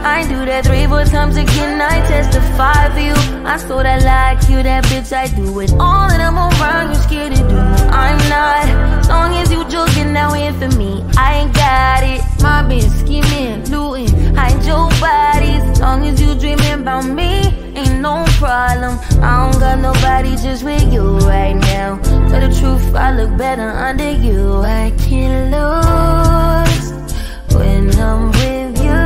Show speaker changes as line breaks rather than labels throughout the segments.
I do that 3-4 times again, I testify for you. I sort of like you, that bitch, I do it all and I'm around, you're scared to do. I'm not, as long as you joking now in for me, I ain't got it. Mobbin, schemin, lootin, hide your bodies. As long as you dreamin' about me, ain't no problem. I don't got nobody just with you right now. Tell the truth, I look better under you. I can't lose when I'm with you.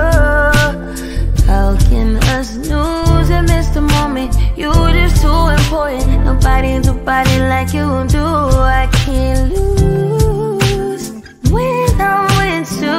How can I snooze and miss the moment? You just too important. Nobody do body like you do. I can't lose when I'm with you.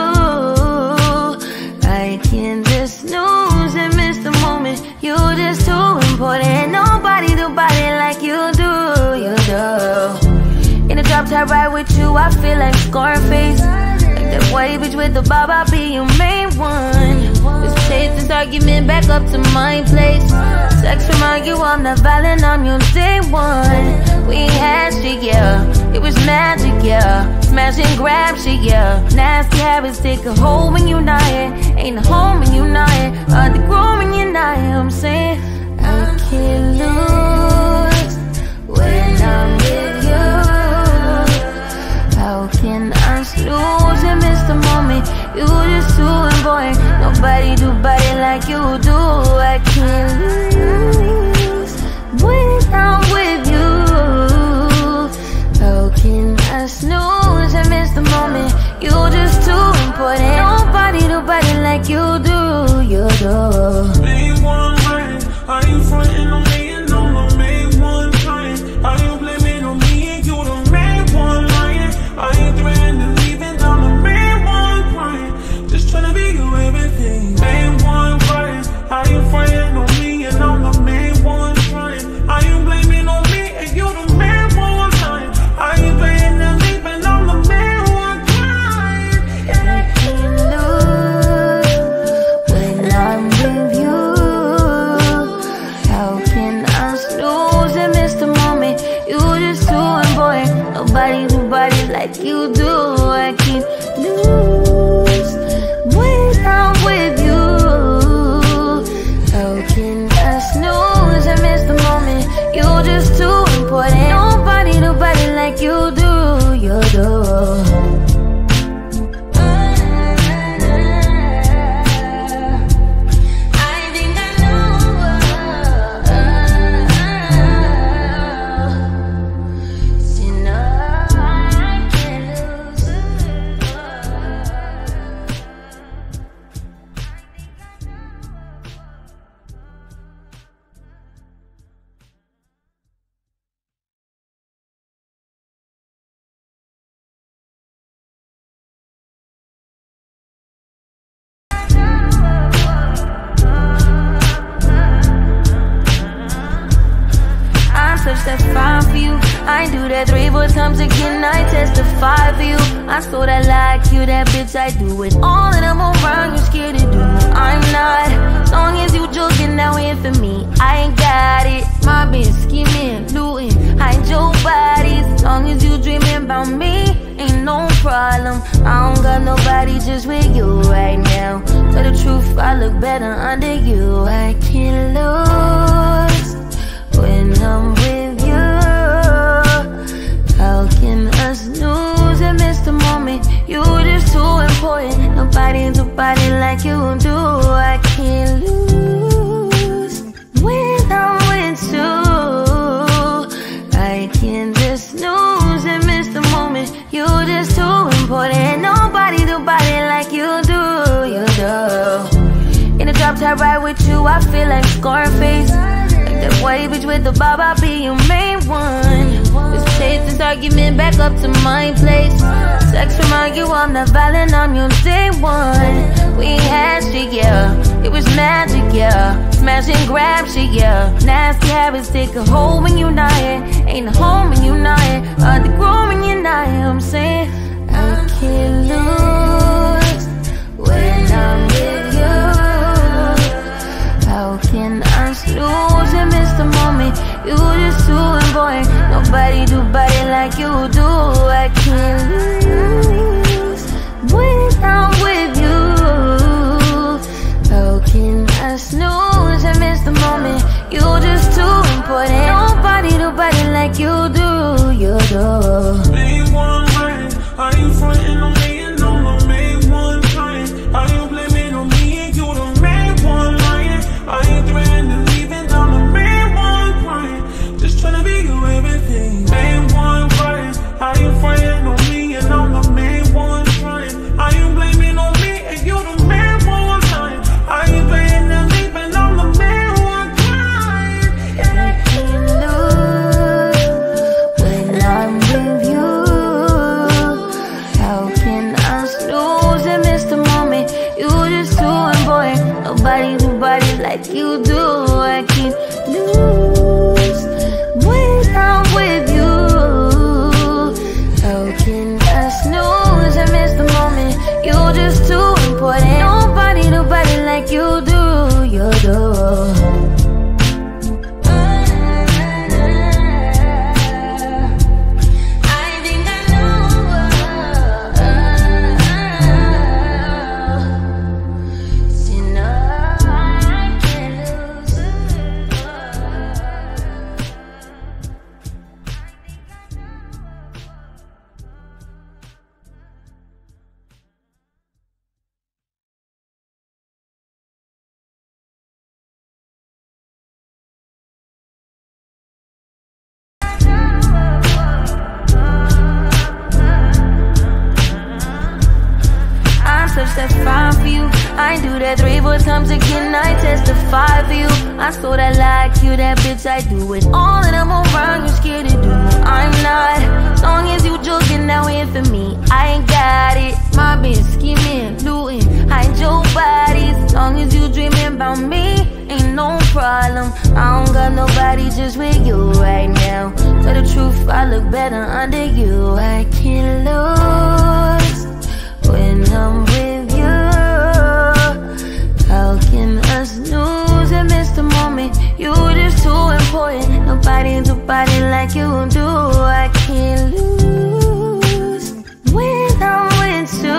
I can't just snooze and miss the moment. You just too important. Nobody do body like you do. You do. In the drop top ride with you, I feel like Scarface. Like that white bitch with the bob, I'll be your main one. Just take this argument back up to my place. Sex remind you I'm not violent, I'm your day one. We had shit, yeah, it was magic, yeah. Smash and grab shit, yeah. Nasty habits take a hold when you're not here. Ain't a home when you're not here. Hard to grow when you're not here. I'm saying I can't lose when I'm with you. How can I snooze and miss the moment? You just too important. Nobody do body like you do. I can't lose when I'm with you. How can I snooze and miss the moment? You just too important. Nobody do body like you do. You do.
Main one lying, how you frontin' on me and I'm the main one trying? How you blaming on me and you the main one lying? I ain't threatening to leave and I'm the main one crying. Just tryna be you everything. Main one crying, how you frontin' on me and I'm the main one trying? How you blaming on me and you the main one lying? How you playing to leave and I'm the main one crying?
I can't lose when I'm with you. How can I snooze and miss the moment? You just too important. Nobody do body like you do. I can't lose when I'm with you. How can I snooze and miss the moment? You just too important. Nobody do body like you do. You do. That's fine for you. I do that 3-4 times again, I testify for you. I sort of like you, that bitch, I do it all and I'm around, you're scared to do. I'm not, as long as you joking now in for me, I ain't got it. Mobbin, schemin, lootin, hide your bodies. As long as you dreamin' about me, ain't no problem. I don't got nobody just with you right now. Tell the truth, I look better under you. I can't lose when I'm with you. How can I snooze and miss the moment? You just too important. Nobody do body like you do. I can't lose when I'm with you. I can't just snooze and miss the moment. You just too important. Nobody do body like you do. You do. In the drop top ride with you, I feel like Scarface. That white bitch with the bob, I'll be your main one. Just take this argument back up to my place. Sex remind you I'm not violent, I'm your day one. We had shit, yeah, it was magic, yeah. Smash and grab shit, yeah. Nasty habits take a hold when you're not here. Ain't a home when you're not here. Hard to grow when you're not here. I'm saying I can't lose when I'm with you. How can I snooze and miss the moment? You just too important. Nobody do body like you do. I can't lose when I'm with you. important. Nobody do body like you do, you do.
Made one right, how you frontin' on me and I'm the main one trying? How you blaming on me and you the main one lying? I ain't threatening leaving, I'm the main one crying. Just tryna be you everything. Main one right, how you frontin' on me and I'm the main one trying? How you blaming on me and you the main one lying? How you threatening leaving, I'm the main one crying?
I can't lose when I'm with you. How can I snooze and miss the moment? You just too important. Nobody do body like you do. I can't lose when I'm with you. How can I snooze and miss the moment? You just too important. Nobody do body like you do, you do. That's fine for you. I do that 3-4 times again. I testify for you. I so that like you, that bitch. I do it all and I'm around. You scared to do. I'm not. As long as you joking now in for me, I ain't got it. Mobbin, schemin, lootin, hide your bodies. As long as you dreamin' about me, ain't no problem. I don't got nobody just with you right now. Tell the truth, I look better under you. I can't lose when I'm with you. How can I snooze and miss the moment? You just too important. Nobody do body like you do. I can't lose when I'm with you.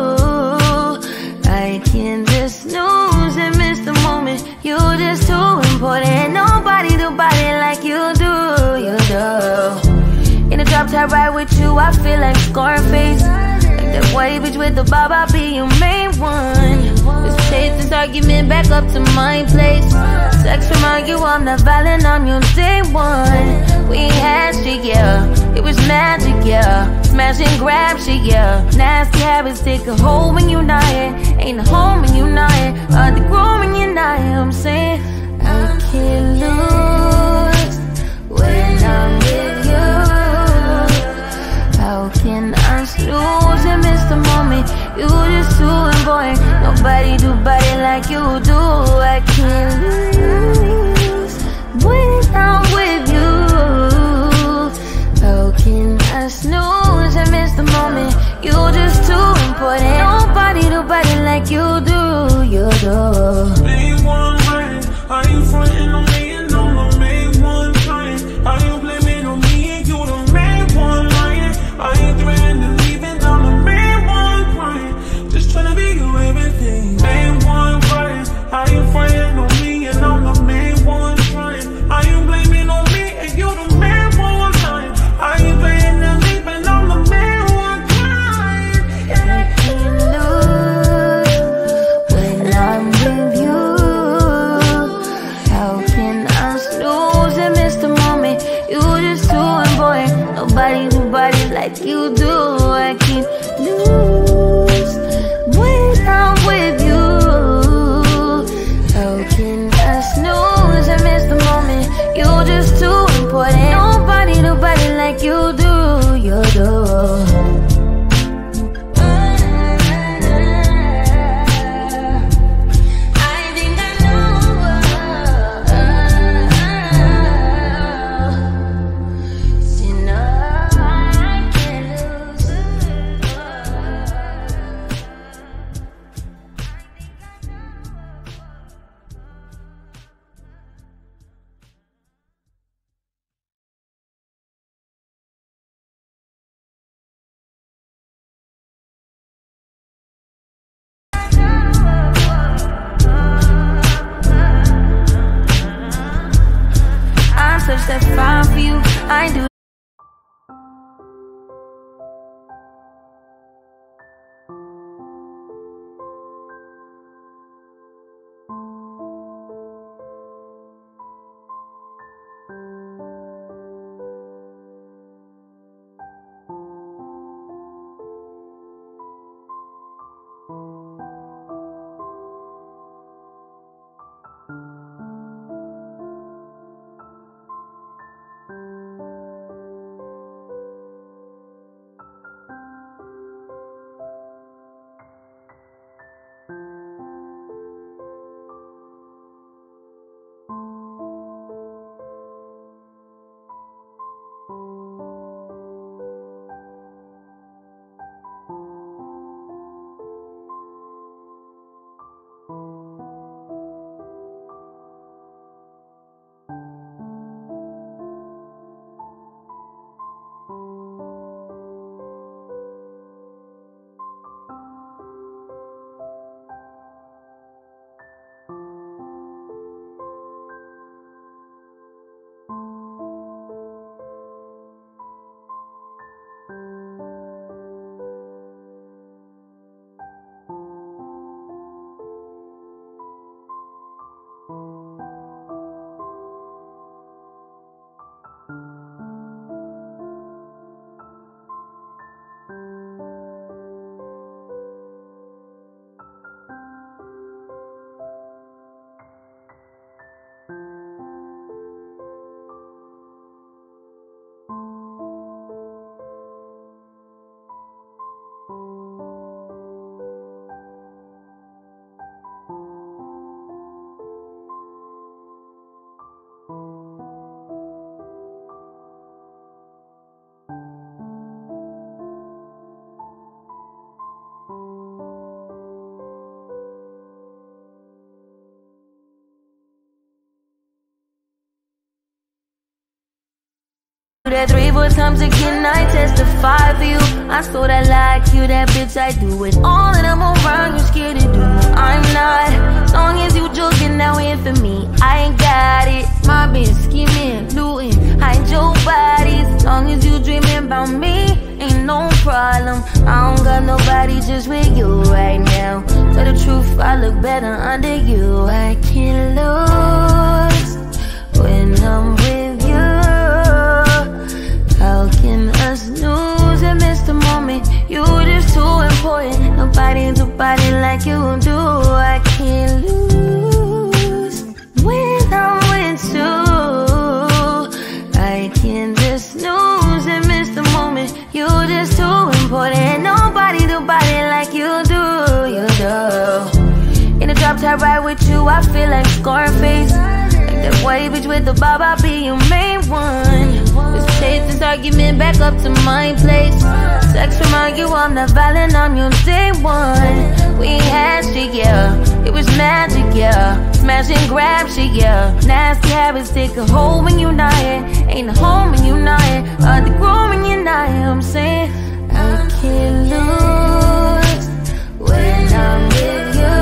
I can just snooze and miss the moment. You just too important. Nobody do body like you do, you do. In the drop top ride with you, I feel like Scarface. That white bitch with the bob, I'll be your main one. Let's take this argument back up to my place. Sex remind you I'm not violent, I'm your day one. We had shit, yeah, it was magic, yeah. Smash and grab shit, yeah. Nasty habits take a hold when you're not here. Ain't a home when you're not here. Hard to grow when you're not here. I'm saying I can't lose when I'm with you. How can I snooze and miss the moment? You just too important. Nobody do body like you do. I can't lose when I'm with you. How can I snooze and miss the moment? You just too important. Nobody do body like you do, you do.
Main one right, how you frontin' on me and I'm the main one trying? How you blaming on me and you the main one lying? I ain't threatening leaving, I'm the main one crying. Just tryna be you everything. Main one right, how you frontin' on me and I'm the main one trying? How you blaming on me and you the main one lying? I ain't threatening leaving, I'm the main one crying.
I can't lose when I'm with you. How can I snooze and miss the moment? You just too important. Nobody do body like you do. I can't lose when I'm with you. How can I snooze and miss the moment? You just too important. Nobody do body like you do, you do. but times again I testify for you. I sort of like you, that bitch, I do it all and I'm around, you scared to do. I'm not, as long as you joking now in for me, I ain't got it. Mobbin, schemin, lootin, hide your bodies. As long as you dreamin' about me, ain't no problem. I don't got nobody just with you right now. Tell the truth, I look better under you. I can't lose when I'm with you. How can us snooze and miss the moment? You just too important. Nobody do body like you do. I can't lose when I'm with you. I can't just snooze and miss the moment. You just too important. Nobody do body like you do. You do. In the drop top ride with you, I feel like Scarface. Like that white bitch with the bob, I'll be your main one. Let's take this argument back up to my place. Sex remind you I'm not violent, I'm your day one. We had shit, yeah, it was magic, yeah. Smash and grab shit, yeah. Nasty habits take a hold when you're not here. Ain't a home when you're not here. The grown when you're not here. I'm saying I can't lose when I'm with you.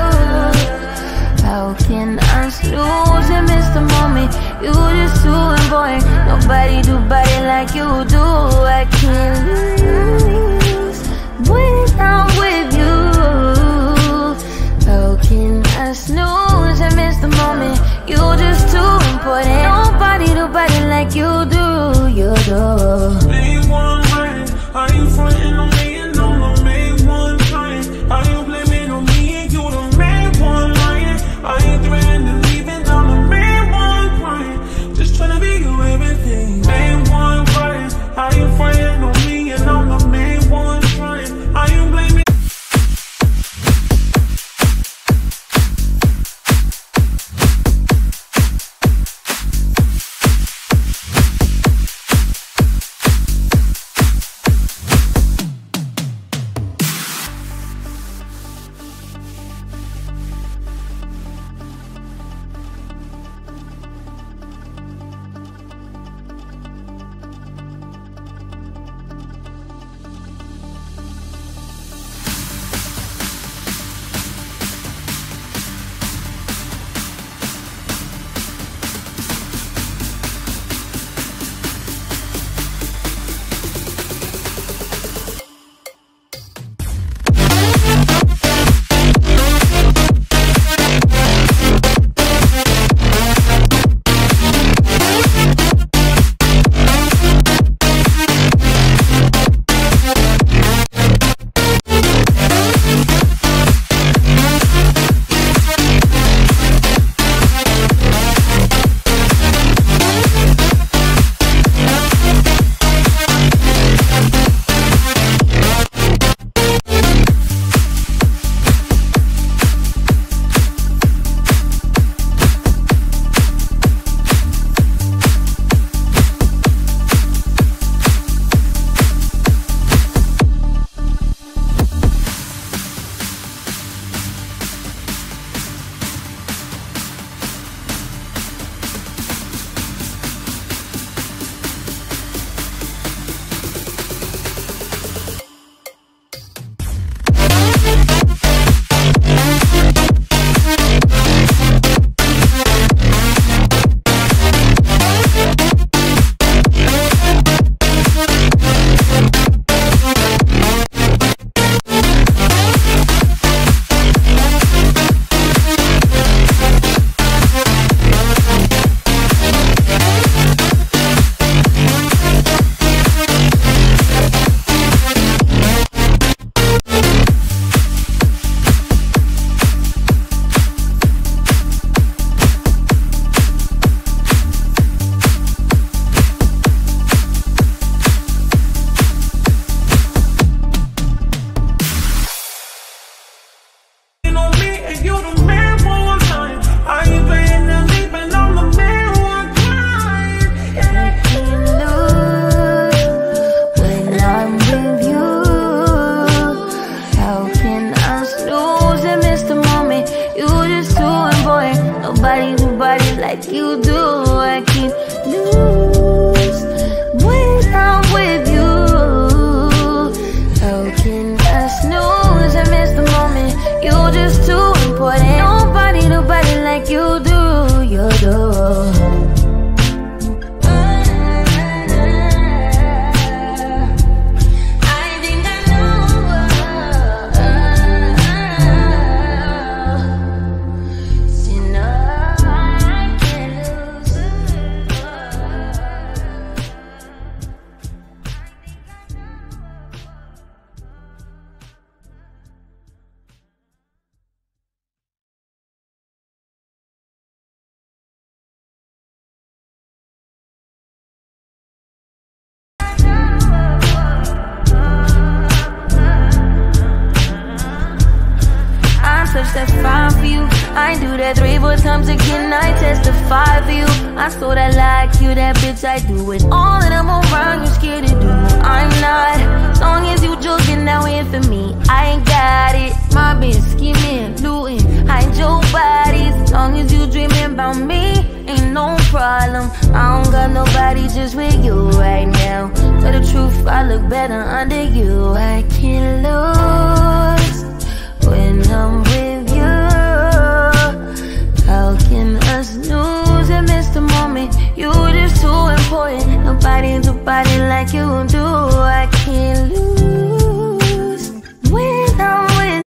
How can I snooze and miss the moment? You just too important. Nobody do body like you do. I can't lose when I'm with you. How can I snooze and miss the moment? You just too important. Nobody do body like you do. You do.
Main one right, are you frontin' on me and I'm the main one trying? Are you blaming on me and you the main one lying? Are you threatening to leave and I'm the main one crying? Just tryna be you everything. Main one right, are you frontin' on me and I'm the main one trying? Are you blaming?
I do that 3-4 times again, I testify for you. I so that like you, that bitch, I do it all that I'm around, you scared to do. I'm not, as long as you joking, now in for me, I ain't got it. Mobbin, schemin, lootin, hide your bodies. As long as you dreamin' about me, ain't no problem. I don't got nobody just with you right now. Tell the truth, I look better under you. I can't lose when I'm with you. How can I snooze and miss the moment? You just too important. Nobody do body like you do. I can't lose when I'm with.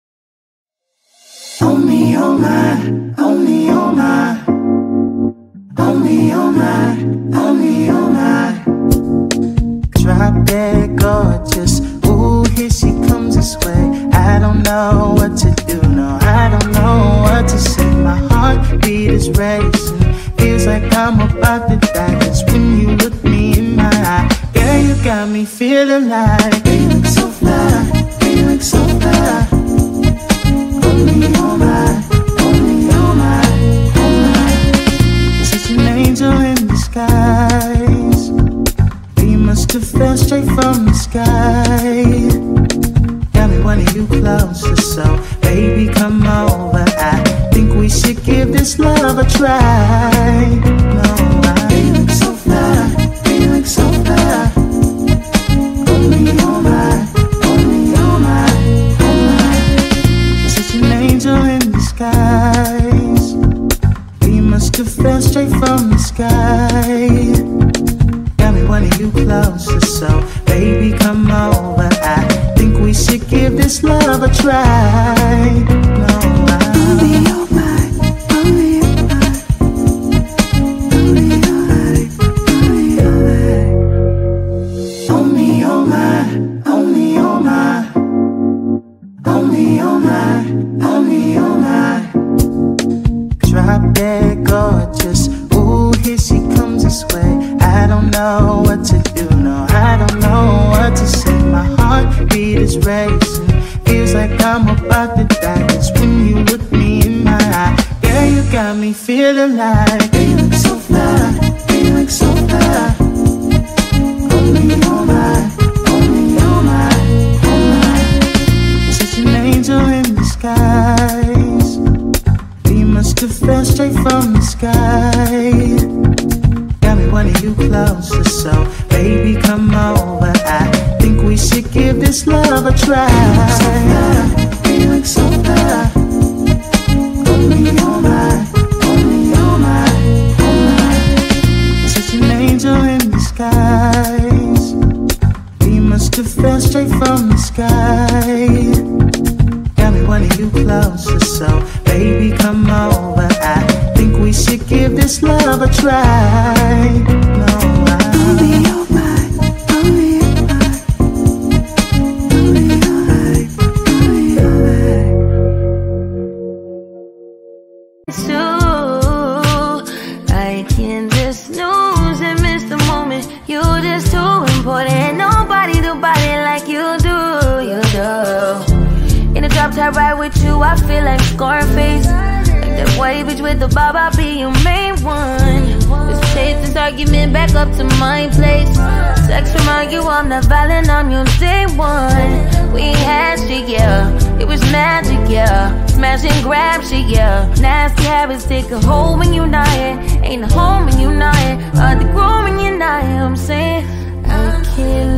Only on my, only on my, only on my, only on my. Drop dead gorgeous. Ooh, here she comes this way. I don't know what to do, no, I don't know what to say. My heartbeat is racing, feels like I'm about to die. Just when you look me in my eye, girl, you got me feeling like you look so fly, you look so fly. Only on my, only on my, on my. Such an angel in disguise. We must have fell straight from the sky. Got me wanting you closer, so baby, come over. I think we should give this love a try. No, you look so fly, you look so fly. Only on my, only on my, on my. Such an angel in disguise. We must have fell straight from the sky. Got me wanting you closer, so baby, come over. I think we should give this love a try. No, only on my, only on my, only on my, only on my, only on my, only on my, only on my. Drop dead gorgeous. Ooh, here she comes this way. I don't know what to do, no, I don't know what to say. My heartbeat is racing, feels like I'm about to die. Just when you look me in my eye, girl, you got me feeling like you look so fly, you look so fly. Only on my, only on my, on my. Such an angel in disguise. We must have fell straight from the sky. Got me wanting you closer, so baby, come over. I think we should give this love a try. You look so fly, only on my, only on my, on my. Such an angel in disguise. We must have fell straight from the sky. Got me wanting you closer, so baby, come over. I think we should give this love a try. No, only on my, only on my, only on my, only on my.
So I can't just snooze and miss the moment. You just too important. Nobody do body like you do, you do. In a drop top ride with you, I feel like Scarface. Like that white bitch with the bob, I'll be your main one. Let's chase this argument back up to my place. Sex remind you I'm not violent, I'm your day one. We had shit, yeah, it was magic, yeah. Smash and grab shit, yeah. Nasty habits take a hold when you're not here. Ain't a home when you're not here. Hard to grow when you're not here, I'm saying I can't